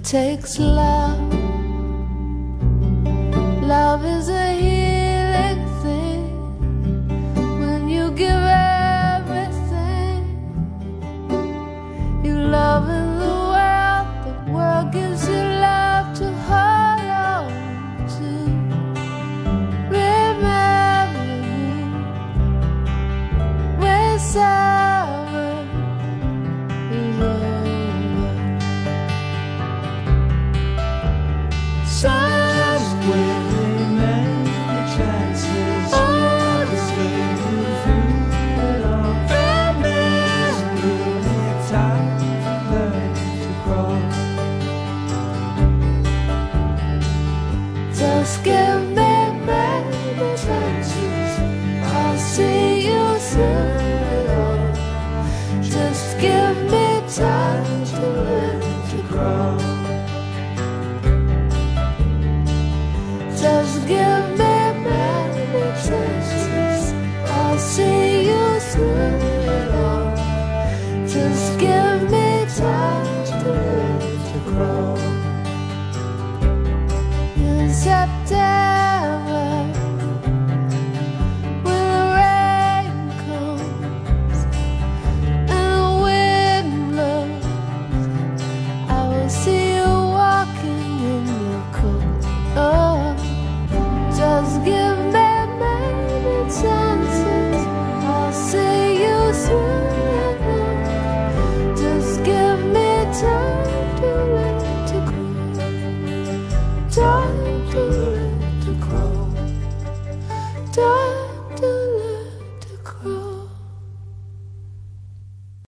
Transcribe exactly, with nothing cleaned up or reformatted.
takes love. Love is a healing thing. When you give everything, you love in the world. The world gives you love to hold on to. Remember when summer is over. Somewhere many chances to sleep through it all. From this really time learning to grow. Just give me many chances, I'll see you through it all. Just give me time to learn to grow. Just give me many chances, I'll see you through it all. Just give me time to learn to grow. In September